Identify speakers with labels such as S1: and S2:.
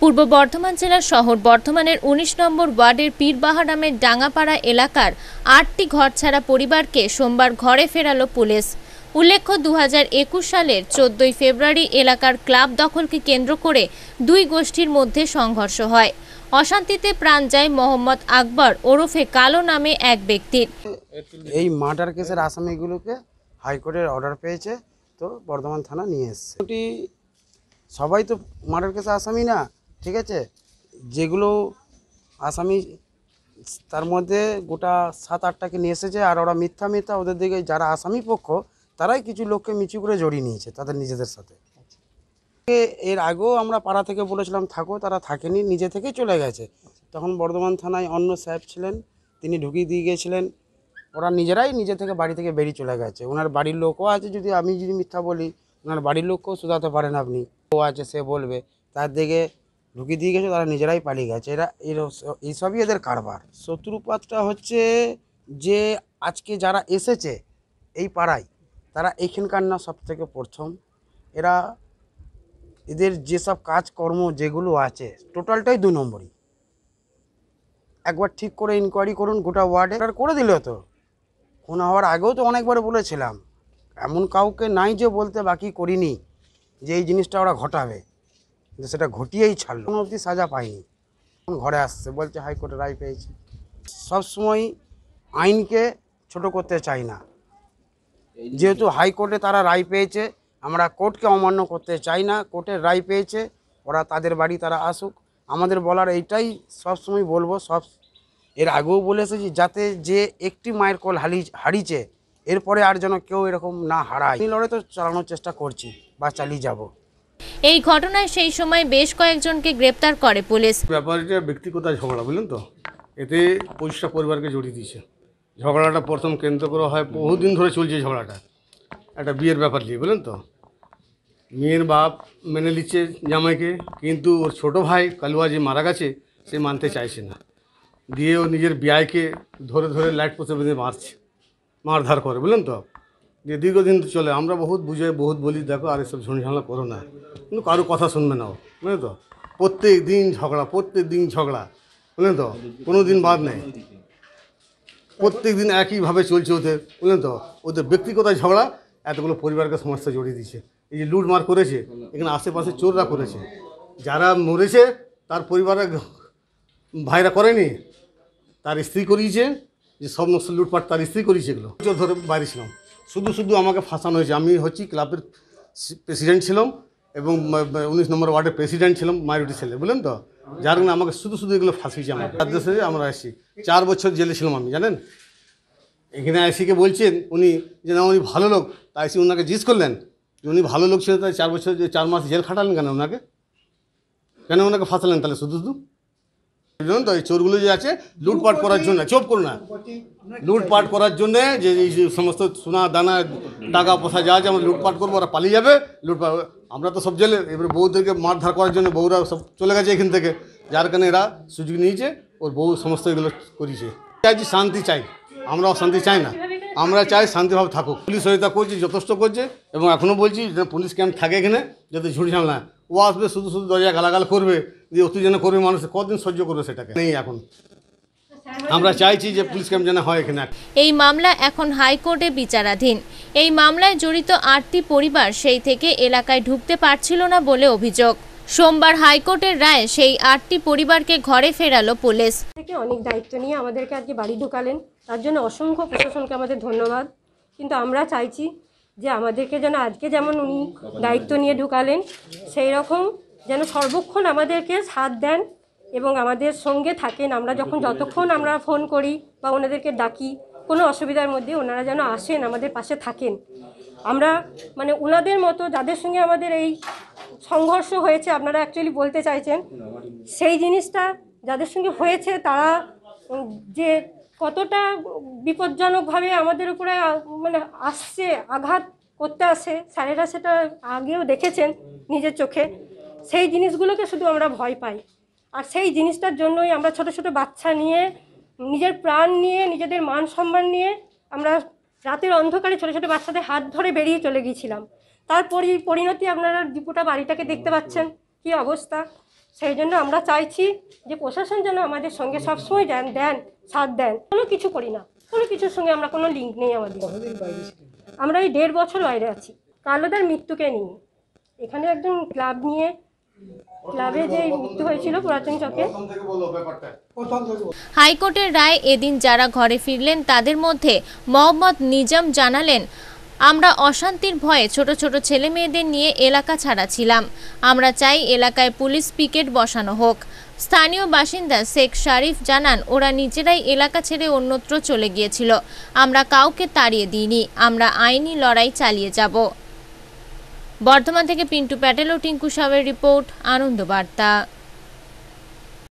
S1: পূর্ব বর্ধমান জেলার শহর বর্ধমানের ১৯ নম্বর ওয়ার্ডের পীরবাহারামের ডাঙ্গাপাড়া এলাকার ৮টি ঘরছাড়া পরিবারকে সোমবার ঘরে ফেরালো পুলিশ। উল্লেখ্য ২০২১ সালের ১৪ ফেব্রুয়ারি এলাকার ক্লাব দখলকে কেন্দ্র করে দুই গোষ্ঠীর মধ্যে সংঘর্ষ হয়। অশান্তিতে প্রাণ যায় মোহাম্মদ আকবর ওরফে কালো নামে এক ব্যক্তির।
S2: এই মার্ডার কেসের আসামিগুলোকে হাইকোর্টের অর্ডার পেয়েছে, তো বর্ধমান থানা নিয়ে এসছে। সবাই তো মার্ডার কেসে আসামি না, ঠিক আছে। যেগুলো আসামি তার মধ্যে গোটা ৭-৮টাকে নিয়ে এসেছে, আর ওরা মিথ্যা ওদের দিকে যারা আসামি পক্ষ তারাই কিছু লোককে মিচু করে জড়িয়ে নিয়েছে তাদের নিজেদের সাথে। এর আগেও আমরা পাড়া থেকে বলেছিলাম থাকো, তারা থাকেনি, নিজে থেকেই চলে গেছে। তখন বর্ধমান থানায় অন্য সাহেব ছিলেন, তিনি ঢুকিয়ে দিয়ে গিয়েছিলেন। ওরা নিজেরাই নিজে থেকে বাড়ি থেকে বেরিয়ে চলে গেছে। ওনার বাড়ির লোকও আছে, যদি আমি মিথ্যা বলি ওনার বাড়ির লোককেও শুধাতে পারেন আপনি, ও আছে সে বলবে। তার দিকে ঢুকিয়ে দিয়ে গেছে, তারা নিজেরাই পালিয়ে গেছে। এইসবই এদের কারবার। শত্রুপাতটা হচ্ছে যে আজকে যারা এসেছে এই পাড়ায়, তারা এইখানকার না সব থেকে প্রথম। এদের যেসব কাজকর্ম যেগুলো আছে টোটালটাই ২ নম্বরই। একবার ঠিক করে ইনকোয়ারি করুন, গোটা ওয়ার্ডে করে দিল। তো খুন হওয়ার আগেও তো অনেকবার বলেছিলাম, এমন কাউকে নাই যে বলতে বাকি করিনি যে এই জিনিসটা ওরা ঘটাবে, কিন্তু সেটা ঘটিয়েই ছাড়লো। কোনো অবধি সাজা পায়নি, ঘরে আসছে বলছে হাইকোর্টে রায় পেয়েছে। সবসময় আইনকে ছোট করতে চাই না, যেহেতু হাইকোর্টে তারা রায় পেয়েছে, আমরা কোর্টকে অমান্য করতে চাই না। কোর্টের রায় পেয়েছে, ওরা তাদের বাড়ি তারা আসুক। আমাদের বলার এইটাই, সবসময় বলবো, এর আগেও বলে এসেছি, যাতে যে একটি মায়ের কোল হারিয়েছে এরপরে আর যেন কেউ এরকম না হারায়। এই লড়াই তো চালানোর চেষ্টা করছি বা চালিয়ে যাব।
S1: এই ঘটনায় সেই সময় বেশ কয়েকজনকে গ্রেপ্তার করে পুলিশ।
S3: ব্যাপারটা ব্যক্তিগত ঝগড়া, বুঝলেন তো, এতে ২৫টা পরিবারকে জড়িয়ে দিয়েছে। ঝগড়াটা প্রথম কেন্দ্র করা হয়, বহুদিন ধরে চলছে ঝগড়াটা, একটা বিয়ের ব্যাপার নিয়ে, বুঝলেন তো। মেয়ের বাপ মেনে নিচ্ছে জামাইকে, কিন্তু ওর ছোটো ভাই কালুয়া যে মারা গেছে সে মানতে চাইছে না। দিয়ে ও নিজের বিয়াইকে ধরে ধরে লাইট পোষে বেঁধে মারধার করে, বুঝলেন তো। যে দীর্ঘদিন চলে, আমরা বহুত বুঝে বহুত বলি, দেখো আর এসব ঝঞ্ঝামেলা করো না, কিন্তু কারো কথা শুনবে না ও, বুঝলেন তো। প্রত্যেক দিন ঝগড়া, বুঝলেন তো, কোনো দিন বাদ নেই। প্রত্যেক দিন একইভাবে চলছে ওদের, বুঝলেন তো। ওদের ব্যক্তিগত ঝগড়া এতগুলো পরিবারকে সমস্যা জড়িয়ে দিয়েছে। এই যে লুটমার করেছে, এখানে আশেপাশে চোররা করেছে, যারা মরেছে তার পরিবারের ভাইরা করেনি, তার স্ত্রী করিয়েছে। যে সমস্ত লুটপাট তার স্ত্রী করিয়েছে, এগুলো চোর ধরে বাইরে ছিলাম, শুধু আমাকে ফাঁসানো হয়েছে। আমি হচ্ছি ক্লাবের প্রেসিডেন্ট ছিলাম এবং ১৯ নম্বর ওয়ার্ডের প্রেসিডেন্ট ছিলাম, মাইনরিটি ছেলে, বুঝলেন তো। যার কারণে আমাকে শুধু এগুলো ফাঁসিয়েছে। আমার দেশে আমরা এসেছি, ৪ বছর জেলে ছিলাম আমি, জানেন। এখানে আইসিকে বলছেন উনি যে না উনি ভালো লোক, তাই আইসি ওনাকে জিজ্ঞেস করলেন যে উনি ভালো লোক ছিলেন, তাই ৪ বছর ৪ মাস জেল খাটালেন কেন ওনাকে, ওনাকে ফাঁসালেন তাহলে শুধু বুঝলেন তো। এই চোরগুলো যে আছে লুটপাট করার জন্য, চোপ করো না, লুটপাট করার জন্যে যে এই সমস্ত সোনা দানা টাকা পয়সা যা আছে আমরা লুটপাট করবো, ওরা পালিয়ে যাবে, লুটপাট। আমরা তো সব জেলে, এবারে বউদেরকে মারধার করার জন্য বউরা সব চলে গেছে এখান থেকে, যার কারণে এরা সুযোগ নিয়েছে, ওর বউ সমস্ত এগুলো করেছে। চাইছি শান্তি চাই, আমরাও শান্তি চাই না, আমরা চাই শান্তিভাবে থাকুক। পুলিশ সহায়তা করছে, যথেষ্ট করছে, এবং এখনও বলছি যে পুলিশ ক্যাম্প থাকে এখানে, যাতে ঝুড়ি ঝামেলা। ও আসবে শুধু দরজা গালাগাল করবে, যে অতিজনে করবে, মানুষ কতদিন সহ্য করবে সেটাকে নেই। এখন আমরা চাইছি যে পুলিশ ক্যাম্প যেন হয় এখানে।
S1: এই মামলা এখন হাইকোর্টে বিচারাধীন। এই মামলায় জড়িত ৮টি পরিবার সেই থেকে এলাকায় ঢুকতে পারছিল না বলে অভিযোগ। সোমবার হাইকোর্টের রায়ে সেই ৮টি পরিবারকে ঘরে ফেরালো পুলিশ।
S4: অনেক দায়িত্ব নিয়ে আমাদেরকে আজকে বাড়ি ঢুকালেন, তার জন্য অসংখ্য প্রশাসনকে আমাদের ধন্যবাদ। কিন্তু আমরা চাইছি যে আমাদেরকে যেন আজকে যেমন উনি দায়িত্ব নিয়ে ঢুকালেন, সেই রকম যেন সর্বক্ষণ আমাদেরকে সাথ দেন এবং আমাদের সঙ্গে থাকেন। আমরা যতক্ষণ আমরা ফোন করি বা ওনাদেরকে ডাকি কোনো অসুবিধার মধ্যে, ওনারা যেন আসেন, আমাদের পাশে থাকেন। আমরা ওনাদের মতো যাদের সঙ্গে আমাদের এই সংঘর্ষ হয়েছে, আপনারা অ্যাকচুয়ালি বলতে চাইছেন, সেই জিনিসটা যাদের সঙ্গে হয়েছে তারা যে কতটা বিপজ্জনকভাবে আমাদের উপরে আসছে, আঘাত করতে আসে, স্যারেরা সেটা আগেও দেখেছেন নিজের চোখে। সেই জিনিসগুলোকে শুধু আমরা ভয় পাই, আর সেই জিনিসটার জন্যই আমরা ছোট ছোট বাচ্চা নিয়ে, নিজের প্রাণ নিয়ে, নিজেদের মান সম্মান নিয়ে আমরা রাতের অন্ধকারে ছোট ছোট বাচ্চাদের হাত ধরে বেরিয়ে চলে গিয়েছিলাম। তার পরিণতি আপনারা দুপুরটা বাড়িটাকে দেখতে পাচ্ছেন কি অবস্থা। সেই জন্য আমরা চাইছি যে প্রশাসন যেন আমাদের সঙ্গে সবসময় দেন সাথ দেন। কোনো কিছু করি না, কোনো কিছুর সঙ্গে আমরা কোনো লিঙ্ক নেই আমাদের। আমরা এই 1.5 বছর বাইরে আছি কালোদার মৃত্যুকে নিয়ে। এখানে একজন ক্লাবে যে মৃত্যু হয়েছিল পুরাতন চকে।
S1: হাইকোর্টের রায় এদিন যারা ঘরে ফিরলেন তাদের মধ্যে মোহাম্মদ নিজাম জানালেন, আমরা অশান্তির ভয়ে ছোট ছোট ছেলে মেয়েদের নিয়ে এলাকা ছাড়া ছিলাম। আমরা চাই এলাকায় পুলিশ পিকেট বসানো হোক। স্থানীয় বাসিন্দা শেখ শারিফ জানান, ওরা নিজেরাই এলাকা ছেড়ে অন্যত্র চলে গিয়েছিল। আমরা কাউকে তাড়িয়ে দিইনি, আমরা আইনি লড়াই চালিয়ে যাব। বর্ধমান থেকে পিন্টু প্যাটেল ও টিঙ্কু সাহের রিপোর্ট, আনন্দ বার্তা।